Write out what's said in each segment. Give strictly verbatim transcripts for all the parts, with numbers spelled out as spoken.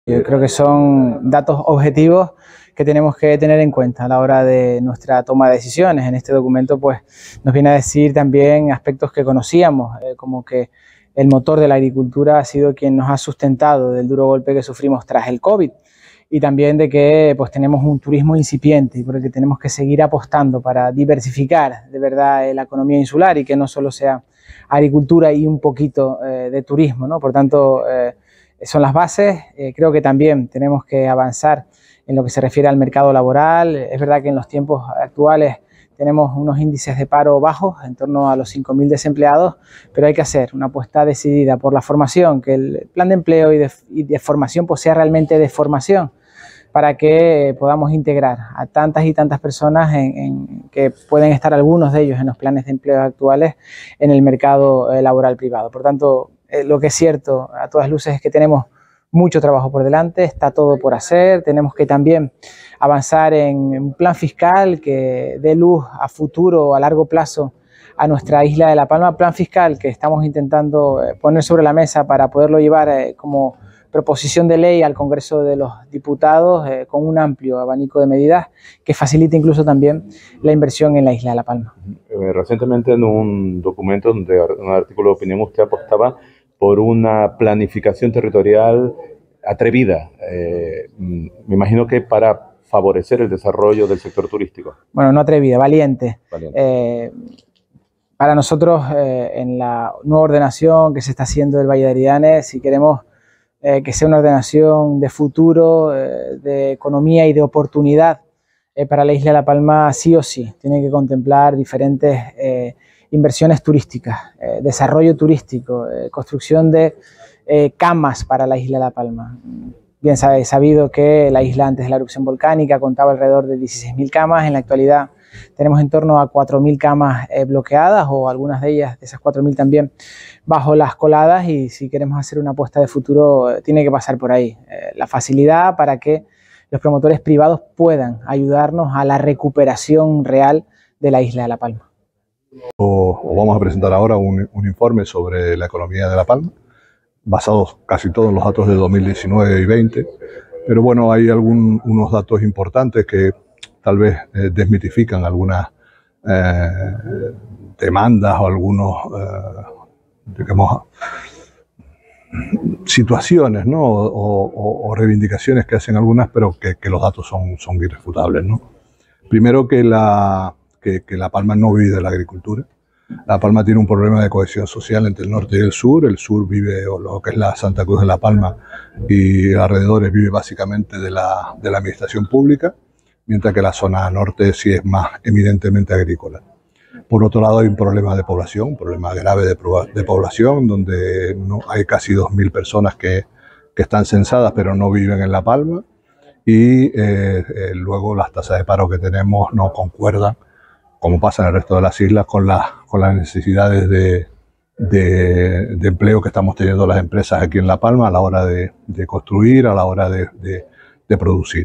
Yo creo que son datos objetivos que tenemos que tener en cuenta a la hora de nuestra toma de decisiones. En este documento pues, nos viene a decir también aspectos que conocíamos, eh, como que el motor de la agricultura ha sido quien nos ha sustentado del duro golpe que sufrimos tras el COVID, y también de que pues, tenemos un turismo incipiente y por el que tenemos que seguir apostando para diversificar de verdad la economía insular y que no solo sea agricultura y un poquito eh, de turismo, ¿no? Por tanto, eh, son las bases. Eh, creo que también tenemos que avanzar en lo que se refiere al mercado laboral. Es verdad que en los tiempos actuales tenemos unos índices de paro bajos, en torno a los cinco mil desempleados, pero hay que hacer una apuesta decidida por la formación, que el plan de empleo y de, y de formación pues, sea realmente de formación, para que podamos integrar a tantas y tantas personas en, en, que pueden estar algunos de ellos en los planes de empleo actuales en el mercado eh, laboral privado. Por tanto, eh, lo que es cierto a todas luces es que tenemos mucho trabajo por delante, está todo por hacer. Tenemos que también avanzar en un plan fiscal que dé luz a futuro, a largo plazo, a nuestra isla de La Palma, plan fiscal que estamos intentando poner sobre la mesa para poderlo llevar eh, como proposición de ley al Congreso de los Diputados eh, con un amplio abanico de medidas que facilite incluso también la inversión en la isla de La Palma. Eh, recientemente en un documento, donde un artículo de opinión, usted apostaba por una planificación territorial atrevida, eh, me imagino que para favorecer el desarrollo del sector turístico. Bueno, no atrevida, valiente. valiente. Eh, para nosotros, eh, en la nueva ordenación que se está haciendo del Valle de Aridanes, si queremos eh, que sea una ordenación de futuro, eh, de economía y de oportunidad eh, para la isla de La Palma, sí o sí, tiene que contemplar diferentes eh, inversiones turísticas, eh, desarrollo turístico, eh, construcción de eh, camas para la isla de La Palma. Bien sabe, sabido que la isla antes de la erupción volcánica contaba alrededor de dieciséis mil camas, en la actualidad tenemos en torno a cuatro mil camas eh, bloqueadas, o algunas de ellas, de esas cuatro mil también, bajo las coladas, y si queremos hacer una apuesta de futuro eh, tiene que pasar por ahí. Eh, la facilidad para que los promotores privados puedan ayudarnos a la recuperación real de la isla de La Palma. O, o vamos a presentar ahora un, un informe sobre la economía de La Palma, basados casi todos en los datos de dos mil diecinueve y veinte, pero bueno, hay algún, unos datos importantes que tal vez eh, desmitifican algunas eh, demandas o algunos, eh, digamos, situaciones, ¿no? o, o, o reivindicaciones que hacen algunas, pero que, que los datos son, son irrefutables, ¿no? Primero, que la, que, que La Palma no vive de la agricultura. La Palma tiene un problema de cohesión social entre el norte y el sur. El sur vive, o lo que es la Santa Cruz de La Palma y alrededores, vive básicamente de la, de la administración pública, mientras que la zona norte sí es más eminentemente agrícola. Por otro lado, hay un problema de población, un problema grave de, de población, donde no, hay casi dos mil personas que, que están censadas pero no viven en La Palma, y eh, eh, luego las tasas de paro que tenemos no concuerdan, como pasa en el resto de las islas, con, la, con las necesidades de, de, de empleo que estamos teniendo las empresas aquí en La Palma a la hora de, de construir, a la hora de, de, de producir.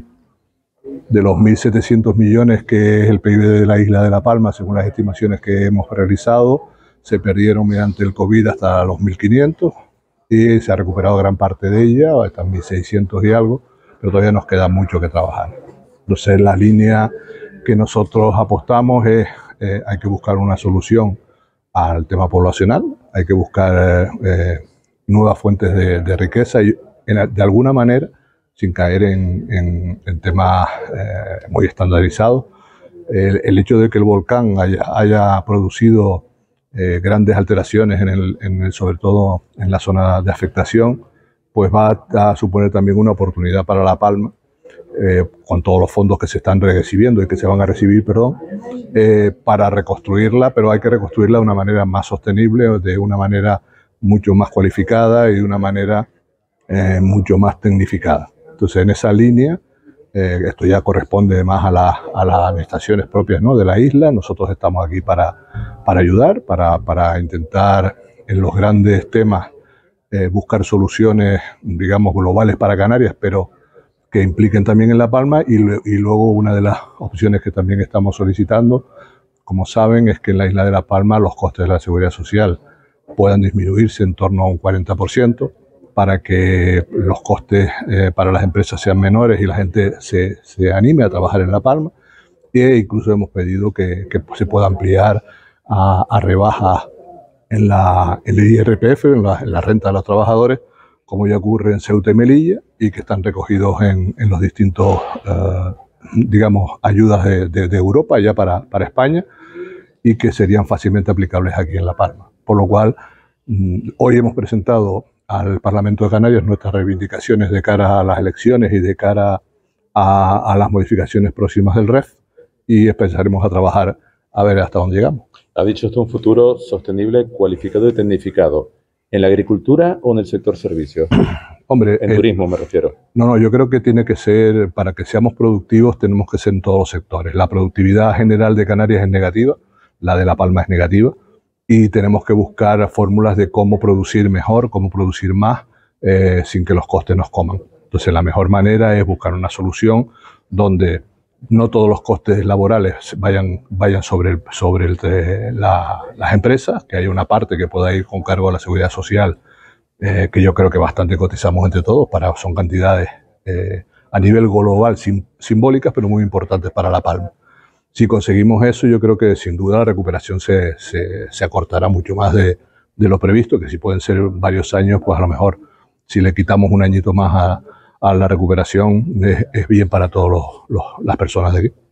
De los mil setecientos millones que es el P I B de la isla de La Palma, según las estimaciones que hemos realizado, se perdieron mediante el COVID hasta los mil quinientos, y se ha recuperado gran parte de ella, hasta mil seiscientos y algo, pero todavía nos queda mucho que trabajar. Entonces, la línea que nosotros apostamos es, eh, hay que buscar una solución al tema poblacional, hay que buscar eh, nuevas fuentes de, de riqueza y en, de alguna manera, sin caer en, en, en temas eh, muy estandarizados, el, el hecho de que el volcán haya, haya producido eh, grandes alteraciones, en el, en el, sobre todo en la zona de afectación, pues va a, a suponer también una oportunidad para La Palma, Eh, con todos los fondos que se están recibiendo y que se van a recibir, perdón, eh, para reconstruirla, pero hay que reconstruirla de una manera más sostenible, de una manera mucho más cualificada y de una manera eh, mucho más tecnificada. Entonces, en esa línea, eh, esto ya corresponde más a, la, a las administraciones propias, ¿no?, de la isla. Nosotros estamos aquí para, para ayudar, para, para intentar en los grandes temas eh, buscar soluciones, digamos, globales para Canarias, pero que impliquen también en La Palma, y, y luego una de las opciones que también estamos solicitando, como saben, es que en la isla de La Palma los costes de la seguridad social puedan disminuirse en torno a un cuarenta por ciento, para que los costes eh, para las empresas sean menores y la gente se, se anime a trabajar en La Palma. E incluso hemos pedido que, que se pueda ampliar a, a rebajas en, la, en el I R P F, en la, en la renta de los trabajadores, como ya ocurre en Ceuta y Melilla, y que están recogidos en, en los distintos, eh, digamos, ayudas de, de, de Europa ya para, para España, y que serían fácilmente aplicables aquí en La Palma. Por lo cual, mmm, hoy hemos presentado al Parlamento de Canarias nuestras reivindicaciones de cara a las elecciones y de cara a, a las modificaciones próximas del R E F, y empezaremos a trabajar a ver hasta dónde llegamos. Ha dicho esto, un futuro sostenible, cualificado y tecnificado. ¿En la agricultura o en el sector servicios? Hombre, en eh, turismo me refiero. No, no, yo creo que tiene que ser, para que seamos productivos, tenemos que ser en todos los sectores. La productividad general de Canarias es negativa, la de La Palma es negativa, y tenemos que buscar fórmulas de cómo producir mejor, cómo producir más, eh, sin que los costes nos coman. Entonces, la mejor manera es buscar una solución donde no todos los costes laborales vayan, vayan sobre, el, sobre el, eh, la, las empresas, que haya una parte que pueda ir con cargo a la seguridad social, eh, que yo creo que bastante cotizamos entre todos, para, son cantidades eh, a nivel global sim, simbólicas, pero muy importantes para La Palma. Si conseguimos eso, yo creo que sin duda la recuperación se, se, se acortará mucho más de, de lo previsto, que si pueden ser varios años, pues a lo mejor si le quitamos un añito más a, a la recuperación es, es bien para todas las personas de aquí.